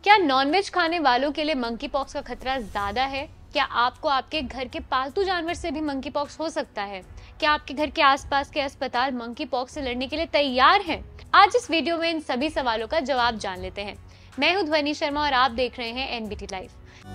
क्या नॉनवेज खाने वालों के लिए मंकी पॉक्स का खतरा ज्यादा है? क्या आपको आपके घर के पालतू जानवर से भी मंकी पॉक्स हो सकता है? क्या आपके घर के आसपास के अस्पताल मंकी पॉक्स से लड़ने के लिए तैयार हैं? आज इस वीडियो में इन सभी सवालों का जवाब जान लेते हैं। मैं हूं ध्वनि शर्मा और आप देख रहे हैं एनबीटी लाइव।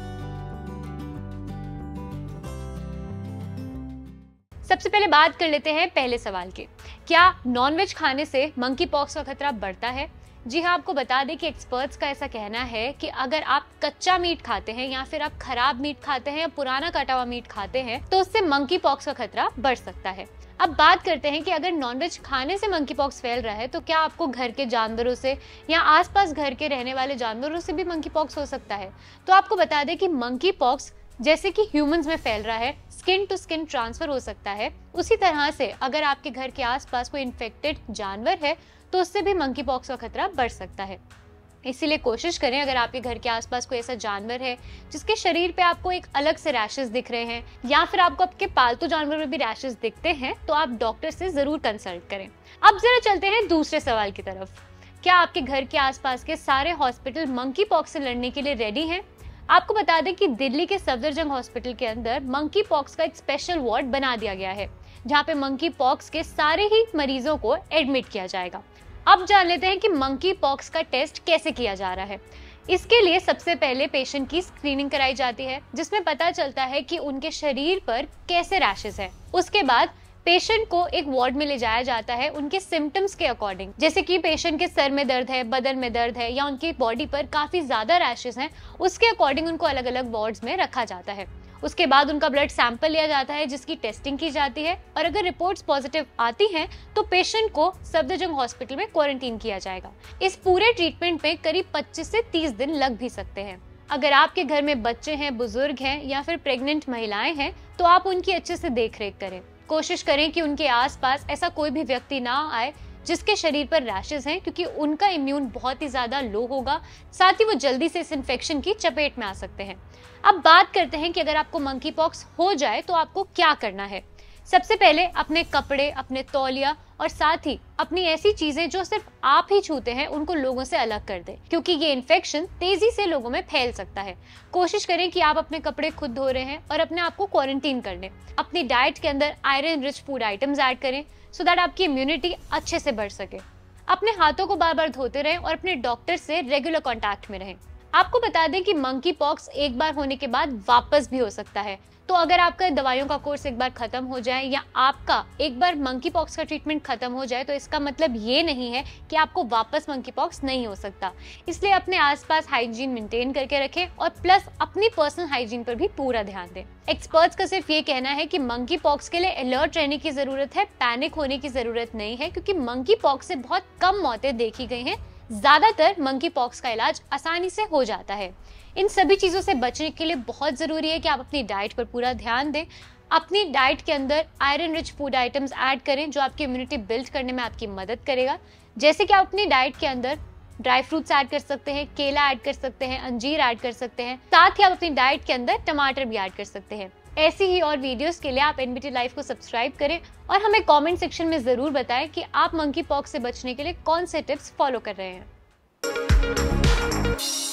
सबसे पहले बात कर लेते हैं पहले सवाल की। क्या नॉनवेज खाने से मंकी पॉक्स का खतरा बढ़ता है? जी हाँ, आपको बता दें कि एक्सपर्ट्स का ऐसा कहना है कि अगर आप कच्चा मीट खाते हैं या फिर आप खराब मीट खाते हैं या पुराना कटा हुआ मीट खाते हैं तो उससे मंकी पॉक्स का खतरा बढ़ सकता है। अब बात करते हैं कि अगर नॉनवेज खाने से मंकी पॉक्स फैल रहा है तो क्या आपको घर के जानवरों से या आसपास घर के रहने वाले जानवरों से भी मंकी पॉक्स हो सकता है? तो आपको बता दें कि मंकी पॉक्स जैसे कि ह्यूमंस में फैल रहा है, स्किन टू स्किन ट्रांसफर हो सकता है, उसी तरह से अगर आपके घर के आसपास कोई इन्फेक्टेड जानवर है तो उससे भी मंकी पॉक्स का खतरा बढ़ सकता है। इसीलिए कोशिश करें, अगर आपके घर के आसपास कोई ऐसा जानवर है जिसके शरीर पे आपको एक अलग से रैशेस दिख रहे हैं या फिर आपको आपके पालतू जानवर में भी रैशेस दिखते हैं तो आप डॉक्टर से जरूर कंसल्ट करें। अब जरा चलते हैं दूसरे सवाल की तरफ। क्या आपके घर के आसपास के सारे हॉस्पिटल मंकी पॉक्स से लड़ने के लिए रेडी हैं? आपको बता दें कि दिल्ली के सफदरजंग हॉस्पिटल के अंदर मंकी पॉक्स का एक स्पेशल वार्ड बना दिया गया है जहाँ पे मंकी पॉक्स के सारे ही मरीजों को एडमिट किया जाएगा। अब जान लेते हैं कि मंकी पॉक्स का टेस्ट कैसे किया जा रहा है। इसके लिए सबसे पहले पेशेंट की स्क्रीनिंग कराई जाती है जिसमें पता चलता है कि उनके शरीर पर कैसे रैशेस हैं। उसके बाद पेशेंट को एक वार्ड में ले जाया जाता है उनके सिम्टम्स के अकॉर्डिंग, जैसे कि पेशेंट के सर में दर्द है, बदन में दर्द है या उनकी बॉडी पर काफी ज्यादा रैशेस हैं, उसके अकॉर्डिंग उनको अलग अलग वार्ड्स में रखा जाता है। उसके बाद उनका ब्लड सैंपल लिया जाता है जिसकी टेस्टिंग की जाती है और अगर रिपोर्ट्स पॉजिटिव आती हैं तो पेशेंट को सफदरजंग हॉस्पिटल में क्वारंटीन किया जाएगा। इस पूरे ट्रीटमेंट में करीब 25 से 30 दिन लग भी सकते हैं। अगर आपके घर में बच्चे हैं, बुजुर्ग हैं या फिर प्रेग्नेंट महिलाएं हैं तो आप उनकी अच्छे से देखरेख करें। कोशिश करें कि उनके आसपास ऐसा कोई भी व्यक्ति ना आए जिसके शरीर पर रैशेस हैं, क्योंकि उनका इम्यून बहुत ही ज्यादा लो होगा, साथ ही वो जल्दी से इस इन्फेक्शन की चपेट में आ सकते हैं। अब बात करते हैं कि अगर आपको मंकी पॉक्स हो जाए तो आपको क्या करना है। सबसे पहले अपने कपड़े, अपने तौलिया और साथ ही अपनी ऐसी चीजें जो सिर्फ आप ही छूते हैं उनको लोगों से अलग कर दें, क्योंकि ये इन्फेक्शन तेजी से लोगों में फैल सकता है। कोशिश करें कि आप अपने कपड़े खुद धो रहे हैं और अपने आप को क्वारंटीन कर लें। अपनी डाइट के अंदर iron rich food items add करें सो दैट आपकी इम्यूनिटी अच्छे से बढ़ सके। अपने हाथों को बार बार धोते रहें और अपने डॉक्टर से रेगुलर कांटेक्ट में रहें। आपको बता दें कि मंकी पॉक्स एक बार होने के बाद वापस भी हो सकता है, तो अगर आपका दवाइयों का कोर्स एक बार खत्म हो जाए या आपका एक बार मंकी पॉक्स का ट्रीटमेंट खत्म हो जाए तो इसका मतलब ये नहीं है कि आपको वापस मंकी पॉक्स नहीं हो सकता। इसलिए अपने आसपास हाइजीन मेंटेन करके रखें और प्लस अपनी पर्सनल हाइजीन पर भी पूरा ध्यान दें। एक्सपर्ट्स का सिर्फ ये कहना है कि मंकी पॉक्स के लिए अलर्ट रहने की जरूरत है, पैनिक होने की जरूरत नहीं है, क्योंकि मंकी पॉक्स से बहुत कम मौतें देखी गई हैं। ज्यादातर मंकी पॉक्स का इलाज आसानी से हो जाता है। इन सभी चीजों से बचने के लिए बहुत जरूरी है कि आप अपनी डाइट पर पूरा ध्यान दें। अपनी डाइट के अंदर iron rich food items add करें जो आपकी इम्यूनिटी बिल्ड करने में आपकी मदद करेगा। जैसे कि आप अपनी डाइट के अंदर ड्राई फ्रूट्स ऐड कर सकते हैं, केला ऐड कर सकते हैं, अंजीर ऐड कर सकते हैं, साथ ही आप अपनी डाइट के अंदर टमाटर भी ऐड कर सकते हैं। ऐसी ही और वीडियोस के लिए आप एनबीटी लाइव को सब्सक्राइब करें और हमें कमेंट सेक्शन में जरूर बताएं कि आप मंकी पॉक्स से बचने के लिए कौन से टिप्स फॉलो कर रहे हैं।